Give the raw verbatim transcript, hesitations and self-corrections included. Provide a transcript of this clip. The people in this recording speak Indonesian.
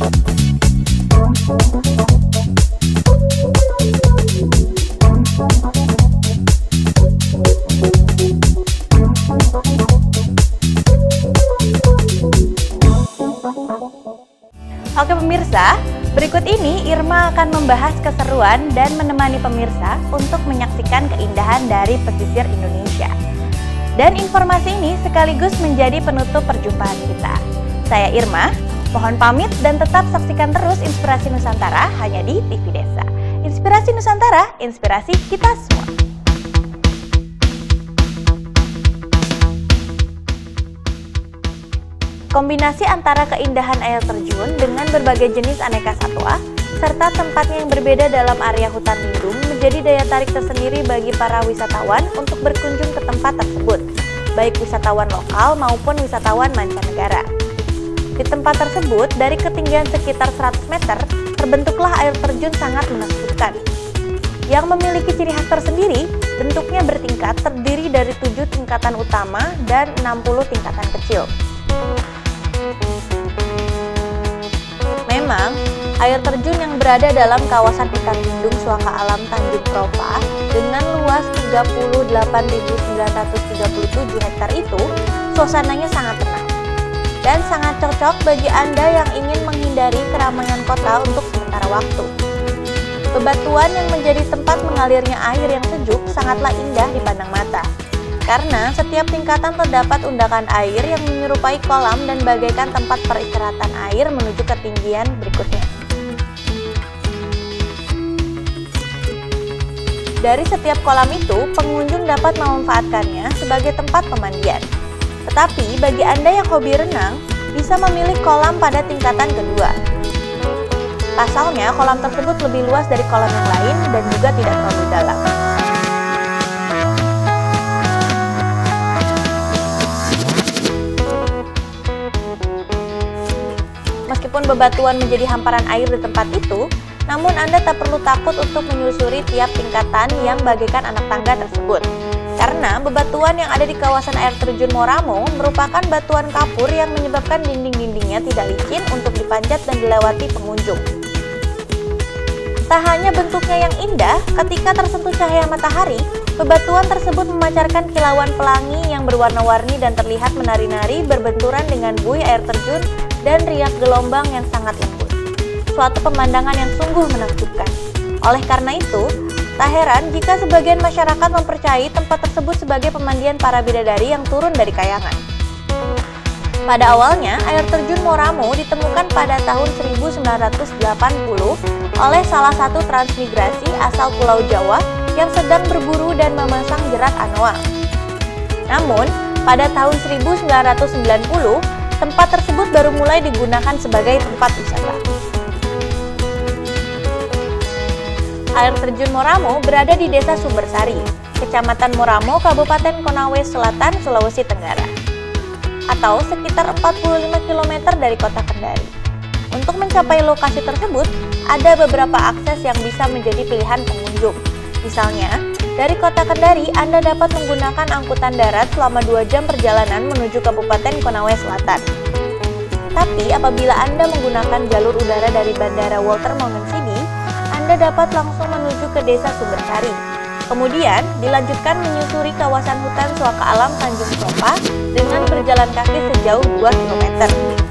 Oke pemirsa, berikut ini Irma akan membahas keseruan dan menemani pemirsa untuk menyaksikan keindahan dari pesisir Indonesia. Dan informasi ini sekaligus menjadi penutup perjumpaan kita. Saya Irma, mohon pamit dan tetap saksikan terus Inspirasi Nusantara hanya di T V Desa. Inspirasi Nusantara, inspirasi kita semua. Kombinasi antara keindahan air terjun dengan berbagai jenis aneka satwa, serta tempatnya yang berbeda dalam area hutan lindung menjadi daya tarik tersendiri bagi para wisatawan untuk berkunjung ke tempat tersebut, baik wisatawan lokal maupun wisatawan mancanegara. Di tempat tersebut, dari ketinggian sekitar seratus meter, terbentuklah air terjun sangat menakjubkan. Yang memiliki ciri khas tersendiri, bentuknya bertingkat terdiri dari tujuh tingkatan utama dan enam puluh tingkatan kecil. Memang, air terjun yang berada dalam kawasan hutan lindung Suaka Alam Tanjung Propa dengan luas tiga puluh delapan ribu sembilan ratus tiga puluh tujuh hektar itu, suasananya sangat tenang dan sangat cocok bagi Anda yang ingin menghindari keramaian kota untuk sementara waktu. Bebatuan yang menjadi tempat mengalirnya air yang sejuk sangatlah indah dipandang mata, karena setiap tingkatan terdapat undakan air yang menyerupai kolam dan bagaikan tempat peristirahatan air menuju ketinggian berikutnya. Dari setiap kolam itu, pengunjung dapat memanfaatkannya sebagai tempat pemandian. Tetapi bagi Anda yang hobi renang, bisa memilih kolam pada tingkatan kedua. Pasalnya, kolam tersebut lebih luas dari kolam yang lain dan juga tidak terlalu dalam. Meskipun bebatuan menjadi hamparan air di tempat itu, namun Anda tak perlu takut untuk menyusuri tiap tingkatan yang bagaikan anak tangga tersebut. Karena bebatuan yang ada di kawasan air terjun Moramo merupakan batuan kapur yang menyebabkan dinding-dindingnya tidak licin untuk dipanjat dan dilewati pengunjung. Tak hanya bentuknya yang indah, ketika tersentuh cahaya matahari, bebatuan tersebut memancarkan kilauan pelangi yang berwarna-warni dan terlihat menari-nari berbenturan dengan buih air terjun dan riak gelombang yang sangat lembut. Suatu pemandangan yang sungguh menakjubkan. Oleh karena itu, tak heran jika sebagian masyarakat mempercayai tempat tersebut sebagai pemandian para bidadari yang turun dari kayangan. Pada awalnya, air terjun Moramo ditemukan pada tahun seribu sembilan ratus delapan puluh oleh salah satu transmigrasi asal Pulau Jawa yang sedang berburu dan memasang jerat anoa. Namun, pada tahun seribu sembilan ratus sembilan puluh, tempat tersebut baru mulai digunakan sebagai tempat wisata. Air terjun Moramo berada di Desa Sumbersari, Kecamatan Moramo, Kabupaten Konawe Selatan, Sulawesi Tenggara, atau sekitar empat puluh lima kilometer dari kota Kendari. Untuk mencapai lokasi tersebut, ada beberapa akses yang bisa menjadi pilihan pengunjung. Misalnya, dari kota Kendari, Anda dapat menggunakan angkutan darat selama dua jam perjalanan menuju Kabupaten Konawe Selatan. Tapi apabila Anda menggunakan jalur udara dari Bandara Walter Monginsidi, Anda dapat langsung menuju ke Desa Sumbersari. Kemudian, dilanjutkan menyusuri kawasan hutan Suaka Alam Tanjung Propa dengan berjalan kaki sejauh dua kilometer.